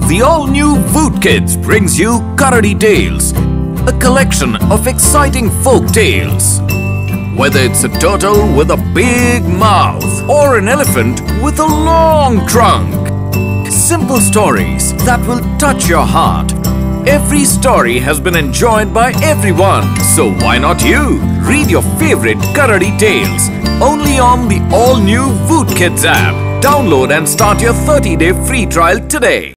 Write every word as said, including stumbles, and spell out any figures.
The all-new Voot Kids brings you Karadi Tales, a collection of exciting folk tales. Whether it's a turtle with a big mouth or an elephant with a long trunk. Simple stories that will touch your heart. Every story has been enjoyed by everyone, so why not you? Read your favorite Karadi Tales only on the all-new Voot Kids app. Download and start your thirty day free trial today.